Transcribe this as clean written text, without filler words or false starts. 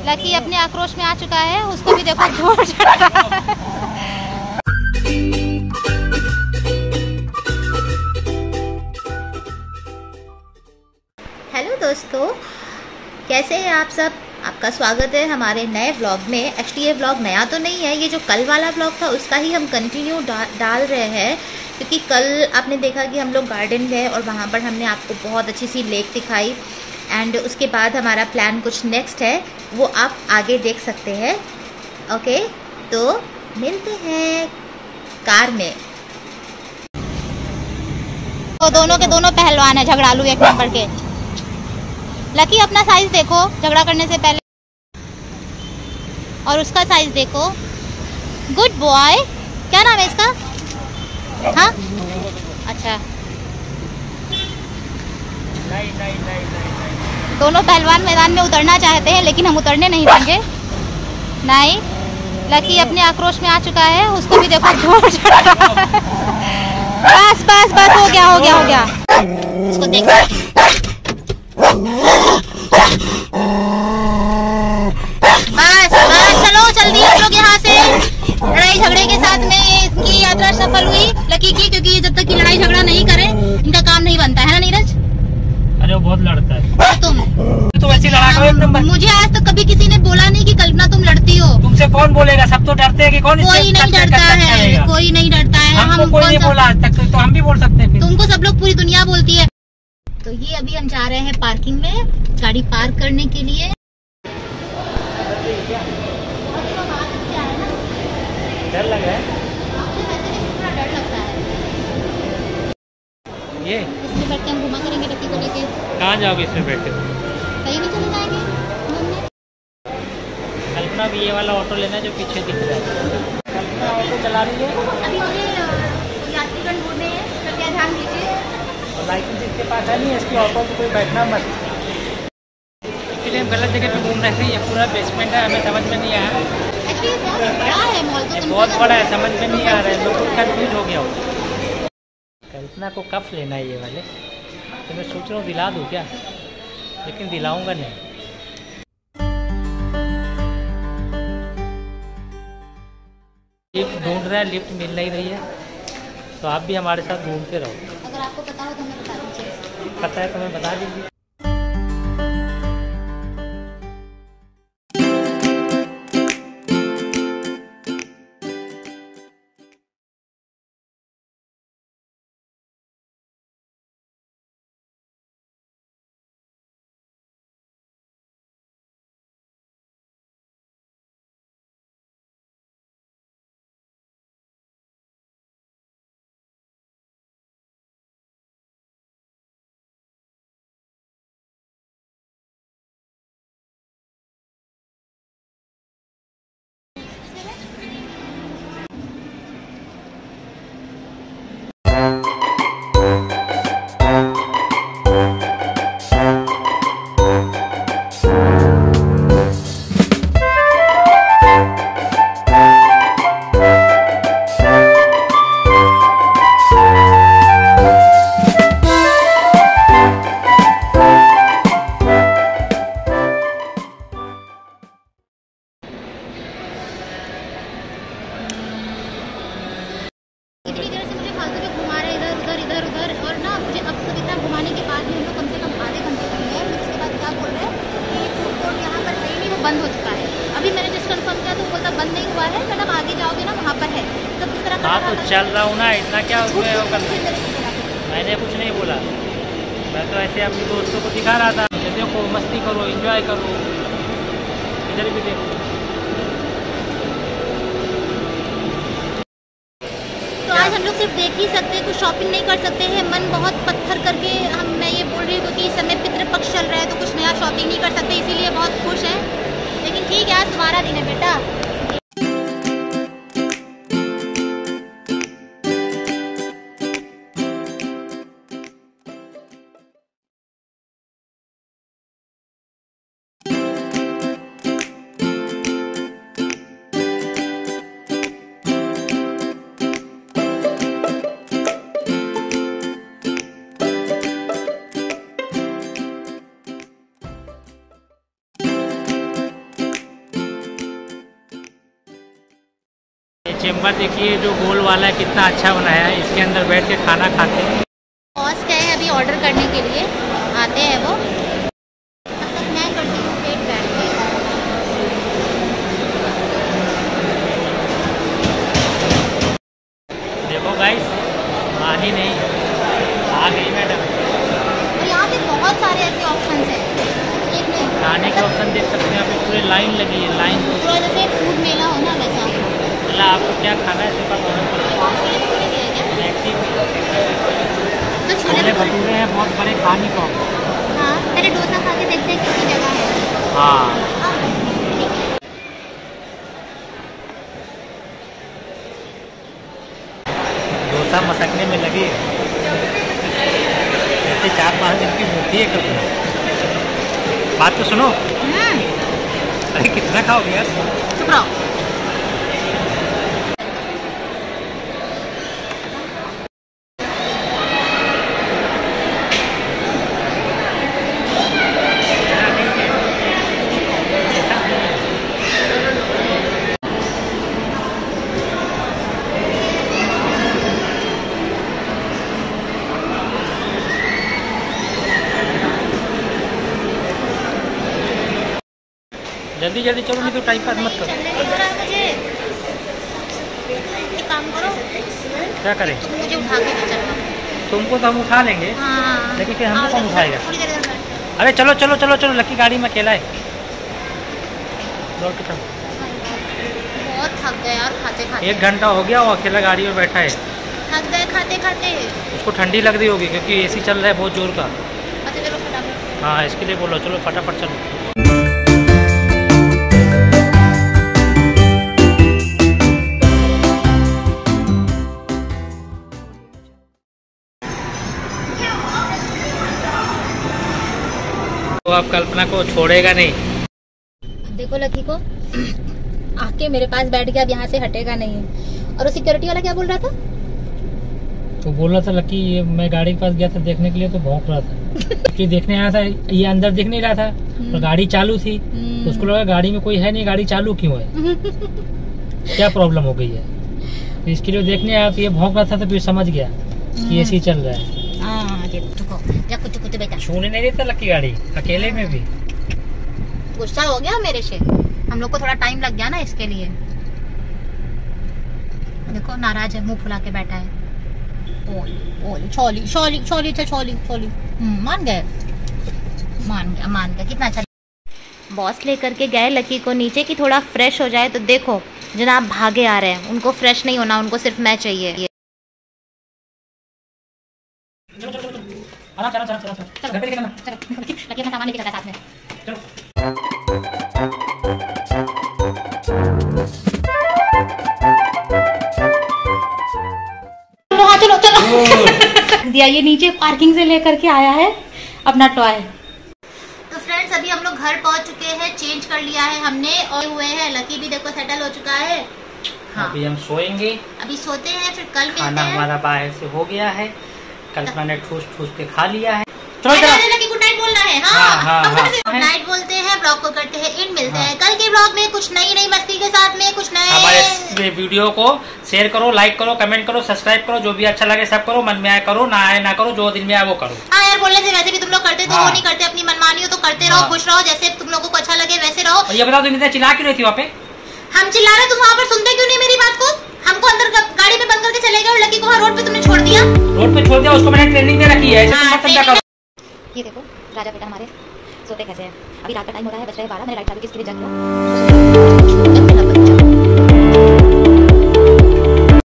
Lucky अपने आक्रोश में आ चुका है, उसको भी देखो जोर चढ़ रहा है। हेलो दोस्तों, कैसे हैं आप सब। आपका स्वागत है हमारे नए व्लॉग में। एक्चुअली ये व्लॉग नया तो नहीं है, ये जो कल वाला व्लॉग था उसका ही हम कंटिन्यू डाल रहे हैं, क्योंकि कल आपने देखा कि हम लोग गार्डन गए और वहाँ पर हमने आपको बहुत अच्छी सी लेक दिखाई। एंड उसके बाद हमारा प्लान कुछ नेक्स्ट है, वो आप आगे देख सकते हैं। ओके, तो मिलते हैं कार में। तो दोनों के दोनों पहलवान है, झगड़ालू एक नंबर के। लकी अपना साइज देखो झगड़ा करने से पहले, और उसका साइज देखो। Good boy. क्या नाम है इसका? हाँ अच्छा, दोनों पहलवान मैदान में उतरना चाहते हैं लेकिन हम उतरने नहीं देंगे। नहीं, लकी अपने आक्रोश में आ चुका है, उसको भी देखो जोर चढ़ रहा है। बस बस बस, हो गया हो गया हो गया। इसको देखो, बस बस चलो जल्दी हम लोग यहाँ से। लड़ाई झगड़े के साथ में इसकी यात्रा सफल हुई लकी की, क्योंकि जब तक की लड़ाई झगड़ा नहीं करे इनका काम नहीं बनता है ना नीरज। अरे वो बहुत लड़ता है। तुम ऐसी लड़ा, मुझे आज तक कभी किसी ने बोला नहीं कि कल्पना तुम लड़ती हो। तुमसे कौन बोलेगा, सब तो डरते हैं कि कौन। कोई नहीं डरता है, कोई नहीं डरता है। हमको कोई नहीं बोला आज तक, तो हम भी बोल सकते हैं। तुमको सब लोग, पूरी दुनिया बोलती है। तो ये अभी हम जा रहे हैं पार्किंग में गाड़ी पार्क करने के लिए। डर लग रहा है थोड़ा डर लगता है। ये इसमें बैठ के हम घुमा करेंगे लकी को लेके। कहाँ जाओगे इसमें बैठ के? कहीं भी चले जाएंगे घूमने। कल्पना भी ये वाला ऑटो लेना जो पीछे दिख रहा है। कल्पना ऑटो चला रही है। अभी मुझे यात्रीगण ढूंढने हैं, कृपया ध्यान दीजिए। और लाइसेंस इसके पास है नहीं, इसकी ऑटो पे कोई बैठना मत। इसलिए हम गलत जगह पे घूम रहे थे। ये पूरा बेसमेंट है, हमें समझ में नहीं आया। एक्चुअली बहुत बड़ा है मॉल, तो बहुत बड़ा है, समझ में नहीं आ रहा है, लोग कुछ कंफ्यूज हो गया हो। कल्पना को कफ लेना है ये वाले, तो मैं सोच रहा हूँ दिला दूँ क्या, लेकिन दिलाऊंगा नहीं। लिफ्ट ढूंढ रहा है, लिफ्ट मिल नहीं रही है, तो आप भी हमारे साथ घूमते रहो। अगर आपको पता हो तो हमें बता दीजिए। पता है तो हमें बता दीजिए। बंद हो चुका है। अभी मैंने जस्ट कंफर्म किया तो बोलता बंद नहीं हुआ है, मैडम आगे जाओगे ना वहाँ पर है। तो किस तरह हाँ तो चल रहा हूँ ना, इतना क्या उसमें मैंने कुछ नहीं बोला, मैं तो ऐसे अपने दोस्तों को दिखा रहा था, देखो मस्ती करो, एंजॉय करो, इधर भी देखो। तो आज हम लोग सिर्फ देख ही सकते हैं, कुछ शॉपिंग नहीं कर सकते हैं। मन बहुत पत्थर करके मैं ये बोल रही हूँ क्योंकि इस समय पितृपक्ष चल रहा है, तो कुछ नया शॉपिंग नहीं कर सकते, इसीलिए बहुत खुश है। लेकिन ठीक है, आज तुम्हारा दिन है बेटा। चेम्बर देखिए जो गोल वाला है कितना अच्छा बनाया है, इसके अंदर बैठ के खाना खाते हैं। बॉस गए हैं अभी ऑर्डर करने के लिए, आते हैं वो। तब तक मैं करती हूँ पेट बैठ के। देखो गाइस, मानी नहीं, आ गई मैडम। और यहाँ पे बहुत सारे ऐसे ऑप्शन हैं, एक नहीं खाने के ऑप्शन देख सकते हैं, यहाँ पे पूरी लाइन लगी है, लाइन पूरा जैसे फूड मेला हो ना वैसा। मतलब आपको क्या खाना है सिर्फ आप ऑर्डर करो। तो छोले भटूरे हैं बहुत बड़े खाने को। हाँ, पहले डोसा खा के देखते हैं कितनी जगह है। हाँ ठीक है। डोसा मसकने में लगे ऐसे 4-5 दिन की मूर्ति है कल। बात तो सुनो। अरे कितना खाओगे यार? चुप रहो। जल्दी जल्दी चलो, नहीं तो टाइम पास मत करो। मुझे एक काम करो, क्या करें? तुम मुझे उठा के ले चलो। तुमको तो हम उठा लेंगे। हाँ, लेकिन फिर हमको कौन उठाएगा? थोड़ी देर इधर बैठ। अरे चलो चलो चलो चलो, लकी गाड़ी में अकेला है। दौड़ के चलो। बहुत थक गए यार खाते खाते। 1 घंटा हो गया वो अकेला गाड़ी में बैठा है। थक गए खाते खाते। उसको ठंडी लग रही होगी क्योंकि एसी चल रहा है बहुत जोर का। अच्छा चलो फटाफट। हाँ, इसके लिए बोलो, चलो फटाफट चलो। तो आप कल्पना को छोड़ेगा नहीं। देखो लकी को आके मेरे पास बैठ गया, अब यहाँ से हटेगा नहीं। और वो सिक्योरिटी वाला क्या बोल रहा था? तो बोल रहा था लकी, ये मैं गाड़ी के पास गया था देखने के लिए तो भौंक रहा था। क्योंकि देखने आया था, ये अंदर दिख नहीं रहा था और गाड़ी चालू थी, तो उसको लगा गाड़ी में कोई है नहीं, गाड़ी चालू क्यों है, क्या प्रॉब्लम हो गई है। तो इसके लिए देखने आया तो ये भौंक रहा था, तो फिर समझ गया कि एसी चल रहा है। बेटा छूने नहीं देता लकी गाड़ी अकेले में भी। गुस्सा हो गया मेरे से, हम लोग को थोड़ा टाइम लग गया ना इसके लिए। देखो नाराज है, मुंह फुला के बैठा है। छोली छोली छोली छोली छोली। मान गए, मान गया कितना अच्छा। बॉस लेकर के गए लकी को नीचे कि थोड़ा फ्रेश हो जाए, तो देखो जनाब भागे आ रहे हैं। उनको फ्रेश नहीं होना, उनको सिर्फ मैं चाहिए। चलो चलो चलो चलो घर पे लेके चलो, लकी अपना सामान लेके जाता है साथ में। चलो। चलो चलो दिया, ये नीचे पार्किंग से लेकर के आया है अपना टॉय। तो फ्रेंड्स अभी हम लोग घर पहुंच चुके हैं, चेंज कर लिया है हमने और हुए हैं। लकी भी देखो सेटल हो चुका है। हाँ, अभी हम सोएंगे, अभी सोते हैं, फिर कल मिलते हैं। खाना हमारा बाहर से हो गया है, कल्पना ने ठूस ठूस के खा लिया है। चलो लकी गुड नाइट बोलना है। हाँ, गुड नाइट बोलते हैं, ब्लॉग को करते हैं इन। मिलते हैं कल के ब्लॉग में कुछ नई मस्ती के साथ में, कुछ नए। हमारे वीडियो को शेयर करो, लाइक करो, कमेंट करो, सब्सक्राइब करो, जो भी अच्छा लगे सब करो। मन में आए करो, ना आए ना करो, जो दिन में आए वो करो। हाँ यार, बोलने से वैसे भी तुम लोग करते तो वो नहीं करते, अपनी मनमानी हो तो करते रहो, खुश रहो, जैसे तुम लोगों को अच्छा लगे वैसे रहो। ये बताओ तुम इतना चिल्ला क्यों रही थी वहाँ पे? हम चिल्ला रहे, तुम वहाँ पर सुनते क्यों नहीं मेरी बात को? हमको अंदर गाड़ी में बंद करके चले गए और लकी को रोड पे तुमने छोड़ दिया। रोड पे छोड़ दिया, उसको मैंने ट्रेनिंग दे रखी है। ये देखो राजा बेटा हमारे सोते कैसे हैं। अभी रात का टाइम हो रहा है, बज रहे 12। मैंने लाइट चालू की इसके लिए जग लो।